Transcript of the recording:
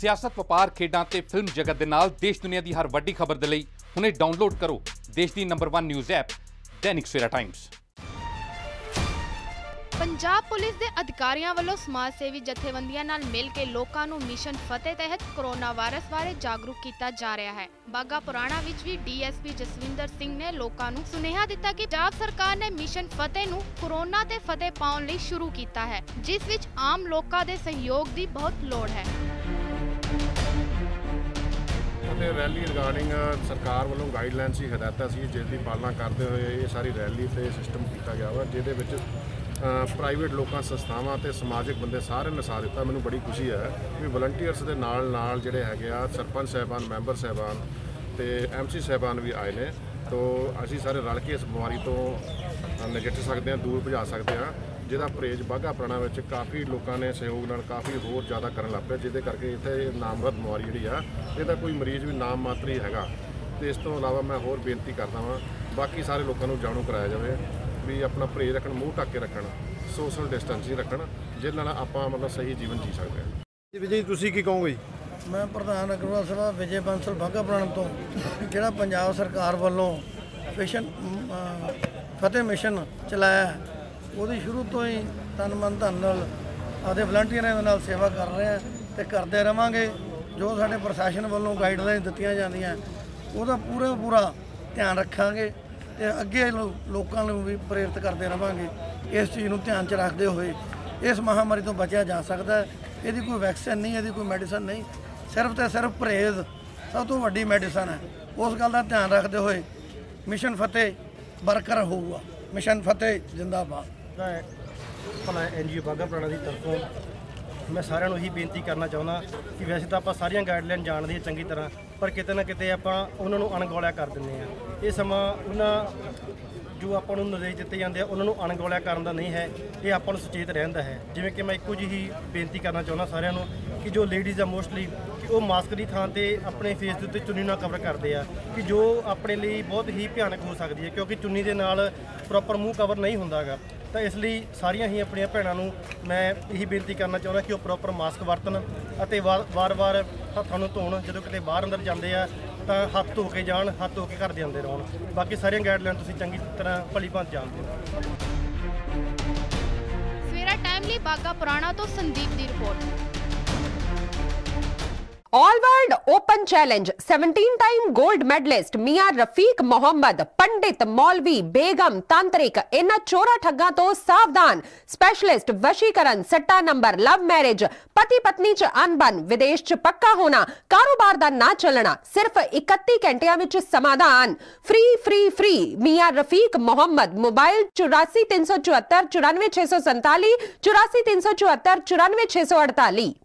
सियासत, वपार, खेडां ते फिल्म जगत दे नाल देश दुनिया दी हर वड्डी खबर दे लई हुणे डाउनलोड करो देश the number 1 news app Dainik Savera times. Punjab police के अधिकारियों वालों समाज सेवी जथेबंदियों नाल मिल के लोगों को मिशन फतेह तहत कोरोना वायरस बारे जागरूक किया जा रहा है। बागा पुराणा विच भी डीएसपी जसविंदर सिंह ने लोगों को सुनेहा दिता कि पंजाब सरकार ने मिशन फतेह नूं कोरोना ते फतेह पाउण लई शुरू किया है, जिस विच आम लोगों के सहयोग की बहुत लोड़ है। रैली रिगार्डिंग सरकार वालों गाइडलाइनस ही हदायतां सी जिसकी पालना करते हुए ये सारी रैली ते सिस्टम किया गया वा, जिहदे विच प्राइवेट लोगों संस्थावां ते समाजिक बंदे सारे ने साथ दिता। मैनूं बड़ी खुशी है कि वलंटीयर्स के नाल जिहड़े हैगे आ सरपंच साहबान, मैंबर साहबान ते MC साहबान भी आए ने, तो असीं सारे रल के इस बीमारी तो नजिठ सकते हैं, दूर भजा सकते हैं, जिहदा परहेज बाघा पुराणा विच काफ़ी लोगों ने सहयोग नाल काफ़ी होर ज़्यादा करन लग पे, जिहदे करके इत्थे नामवद बीमारी जिहड़ी आ इहदा कोई मरीज़ भी नाम मात्र ही हैगा। तो इस तो इलावा मैं होर बेनती करदा वां बाकी सारे लोगों को जाणू कराया जाए भी अपना परहेज रखण, मूँह ढक के रखण, सोशल डिस्टेंसिंग रखण, जिस नाल आपां मतलब सही जीवन जी सकते हैं। विजय तुसीं की कहोगे? मैं प्रधान अग्रवाल सभा विजय बंसल बाघा पुराणा तो जिहड़ा पंजाब सरकार वालों मिशन फतेह मिशन चलाया ਉਹਦੀ शुरू तो ही तन मन धन नाल आदे वलंटीयरां दे नाल सेवा कर रहे हैं तो करते रहेंगे। जो साडे प्रशासन वालों गाइडलाइन दित्तियां जांदियां ਉਹਦਾ पूरा ध्यान रखांगे तो अगे लोगों को भी प्रेरित करते रहेंगे। इस चीज़ को ध्यान च रखते हुए इस महामारी तो बचा जा सकता है। यदि कोई वैक्सीन नहीं, यदि कोई मेडिसिन नहीं, सिर्फ तो सिर्फ परहेज सब तो वड्डी मेडिसिन है। उस गल का ध्यान रखते हुए मिशन फतेह बरकरार होगा। मिशन फतेह जिंदाबाद। भला NGO बाघा पुराणा की तरफों मैं सारिਆਂ ਨੂੰ ही बेनती करना चाहता कि वैसे तो आप सारिया गाइडलाइन जानते हैं चंगी तरह, पर किते ना किते आप उन्होंने अणगौलिया कर देंगे हैं। ये समा उन्होंने जो आपको निर्देश दिते जाते हैं उन्होंने अणगौलिया करने का नहीं है, ये आपको सचेत रहता है। जिमें कि मैं एको जी ही बेनती करना चाहता सारिਆਂ ਨੂੰ कि जो लेडीज़ आ मोस्टली कि वो मास्क की थां ते अपने फेस के उत्ते चुन्नी ना कवर करते हैं, कि जो अपने लिए बहुत ही भयानक हो सकती है, क्योंकि चुन्नी के नाल प्रॉपर मूँह कवर नहीं होंदा गा। तो इसलिए सारिया ही अपन भैनों को मैं यही बेनती करना चाहता कि वो प्रॉपर मास्क वरतन और वार वार हथों को धोण, जो कितने बाहर अंदर जाते हैं तो हथ धो के जान, हथ धो के घर दे आते रहन। बाकी सारिया गाइडलाइन तुसीं चंगी तरह भली भांत जानते हो। सवेरा टाइम लिए बागा पुराणा तो संदीप की report. All world open challenge 17 time gold medallist मियां रफीक मोहम्मद, पंडित, मौलवी, बेगम, तांत्रिक, इन्हां चोरा ठग्गां तो सावधान। स्पेशलिस्ट वशीकरण, सट्टा नंबर, लव मैरिज, पति पत्नी च अनबन, विदेश च पक्का होना, कारोबार दा ना चलना, सिर्फ 31 घंटियां विच समाधान। फ्री फ्री फ्री मियां रफीक मोहम्मद। मोबाइल 84 374 94 647 84 374 94 648।